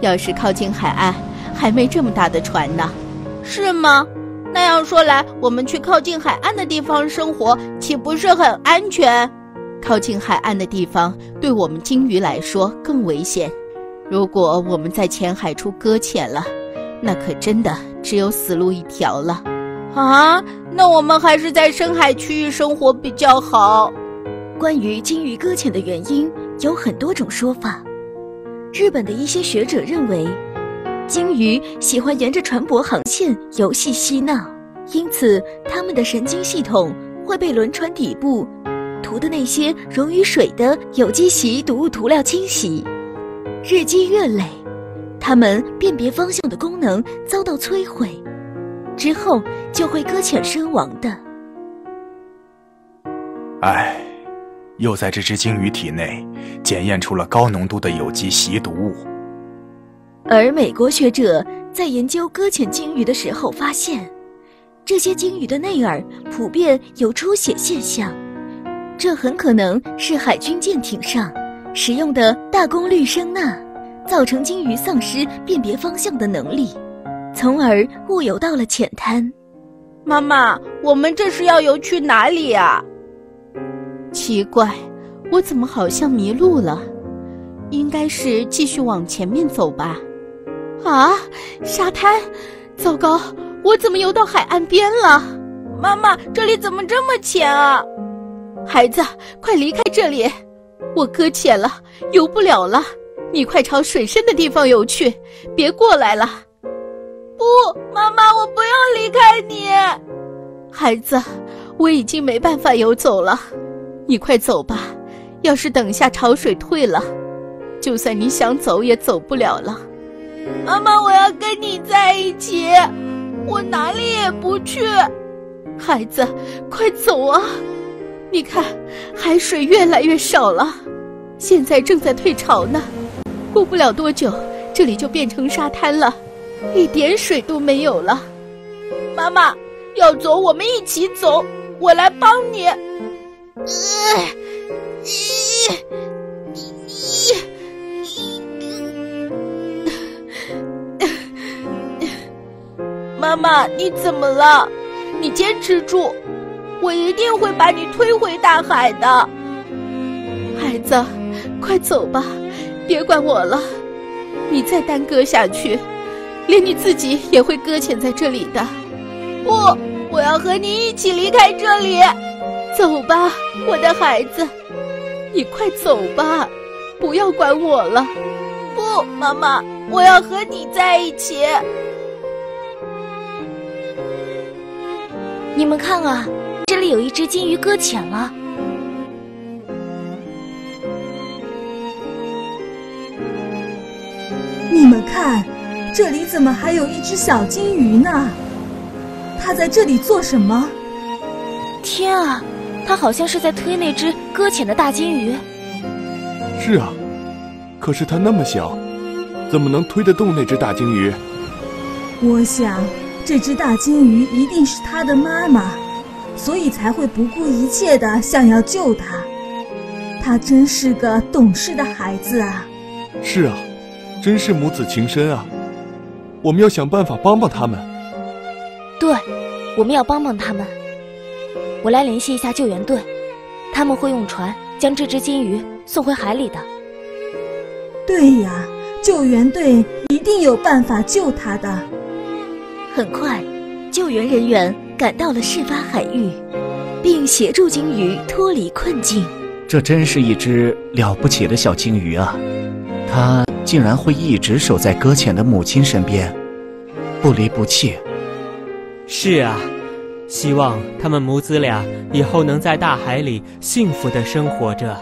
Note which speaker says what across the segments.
Speaker 1: 要是靠近海岸，还没这么大的船呢。
Speaker 2: 是吗？那样说来，我们去靠近海岸的地方生活，岂不是很安全？
Speaker 1: 靠近海岸的地方，对我们鲸鱼来说更危险。如果我们在浅海处搁浅了，那可真的只有死路一条了。
Speaker 2: 啊，那我们还是在深海区域生活比较好。
Speaker 3: 关于鲸鱼搁浅的原因有很多种说法。日本的一些学者认为，鲸鱼喜欢沿着船舶航线游戏嬉闹，因此它们的神经系统会被轮船底部涂的那些溶于水的有机习毒物涂料侵袭。日积月累，它们辨别方向的功能遭到摧毁，之后就会搁浅身亡的。
Speaker 4: 唉，又在这只鲸鱼体内检验出了高浓度的有机习毒物。
Speaker 3: 而美国学者在研究搁浅鲸鱼的时候发现，这些鲸鱼的内耳普遍有出血现象，这很可能是海军舰艇上使用的大功率声呐造成鲸鱼丧失辨别方向的能力，从而误游到了浅滩。
Speaker 2: 妈妈，我们这是要游去哪里啊？
Speaker 1: 奇怪，我怎么好像迷路了？应该是继续往前面走吧。啊，沙滩！糟糕，我怎么游到海岸边了？
Speaker 2: 妈妈，这里怎么这么浅啊？
Speaker 1: 孩子，快离开这里！我搁浅了，游不了了。你快朝水深的地方游去，别过来了。
Speaker 2: 不，妈妈，我不要离开你。
Speaker 1: 孩子，我已经没办法游走了，你快走吧。要是等下潮水退了，就算你想走也走不了了。
Speaker 2: 妈妈，我要跟你在一起，我哪里也不去。
Speaker 1: 孩子，快走啊！你看，海水越来越少了，现在正在退潮呢。过不了多久，这里就变成沙滩了，一点水都没有了。
Speaker 2: 妈妈，要走我们一起走，我来帮你。妈妈，你怎么了？你坚持住，我一定会把你推回大海的。
Speaker 1: 孩子，快走吧，别管我了。你再耽搁下去，连你自己也会搁浅在这里的。
Speaker 2: 不，我要和你一起离开这里。
Speaker 1: 走吧，我的孩子，你快走吧，不要管我了。
Speaker 2: 不，妈妈，我要和你在一起。
Speaker 3: 你们看啊，这里有一只鲸鱼搁浅了。
Speaker 5: 你们看，这里怎么还有一只小鲸鱼呢？它在这里做什么？
Speaker 3: 天啊，它好像是在推那只搁浅的大鲸鱼。
Speaker 6: 是啊，可是它那么小，怎么能推得动那只大鲸鱼？
Speaker 5: 我想这只大鲸鱼一定是它的妈妈，所以才会不顾一切地想要救它。它真是个懂事的孩子啊。
Speaker 6: 是啊，真是母子情深啊。我们要想办法帮帮他们。
Speaker 3: 对，我们要帮帮他们。我来联系一下救援队，他们会用船将这只鲸鱼送回海里的。
Speaker 5: 对呀，救援队一定有办法救它的。
Speaker 3: 很快，救援人员赶到了事发海域，并协助鲸鱼脱离困境。
Speaker 7: 这真是一只了不起的小鲸鱼啊！它竟然会一直守在搁浅的母亲身边，不离不弃。
Speaker 8: 是啊，希望他们母子俩以后能在大海里幸福地生活着。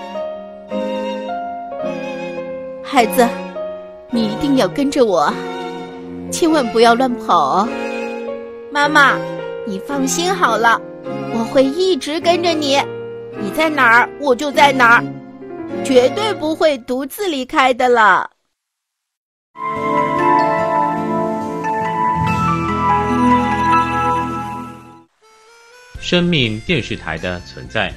Speaker 1: 孩子，你一定要跟着我，千万不要乱跑哦。
Speaker 2: 妈妈，你放心好了，我会一直跟着你，你在哪儿我就在哪儿，绝对不会独自离开的了。
Speaker 9: 生命电视台的存在，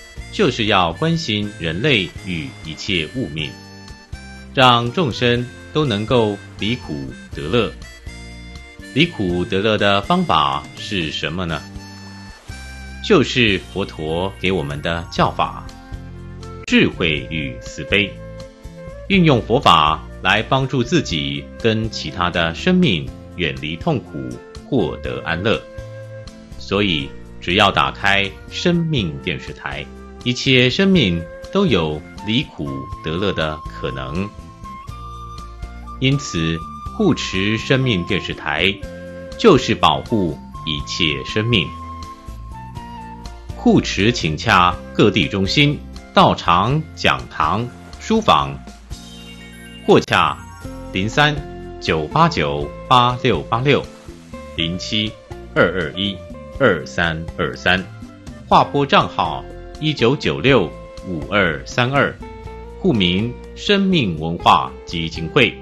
Speaker 9: 就是要关心人类与一切物命，让众生都能够离苦得乐。离苦得乐的方法是什么呢？就是佛陀给我们的教法，智慧与慈悲，运用佛法来帮助自己跟其他的生命远离痛苦，获得安乐。所以只要打开生命电视台，一切生命都有离苦得乐的可能。因此护持生命电视台就是保护一切生命。护持请洽各地中心、道场、讲堂、书房，或洽03-989-8686、07-221-2323，划拨账号1996-5232，户名生命文化基金会。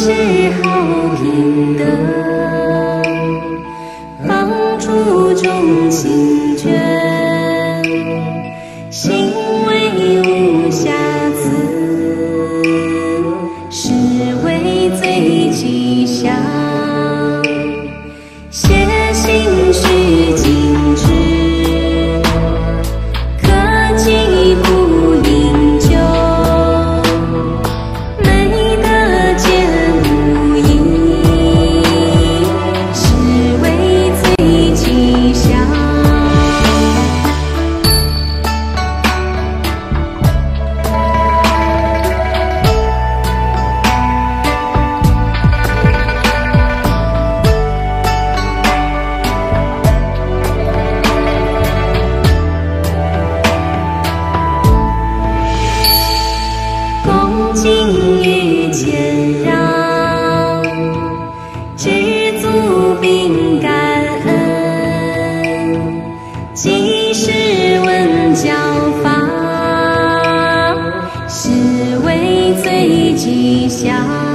Speaker 10: 是好品德，帮助众心捐，行为无瑕疵，是为最吉祥。写信须谨致，可记不饮酒，美德见无疑，是为最吉祥。恭敬与谦让，知足并感恩，即是闻教法，是为最吉祥。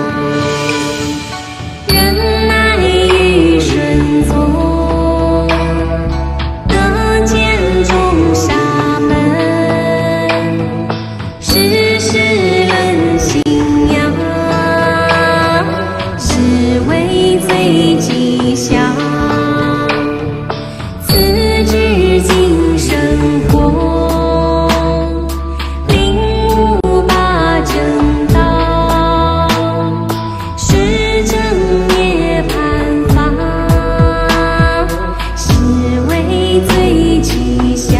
Speaker 10: 忍耐与顺从，得见众沙门，世事论信仰，是为最吉祥。自知今生活，领悟八正道，是正涅槃法，是为最吉祥。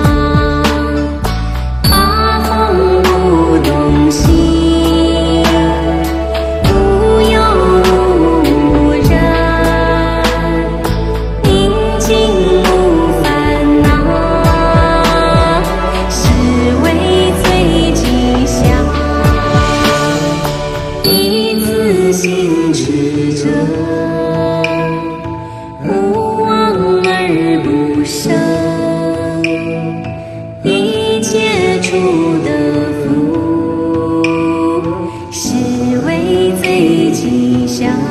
Speaker 10: 八风不动心，无忧无人，宁静无烦恼，是为最吉祥。一次性持者，无妄而不生，一切处得福，是为最吉祥。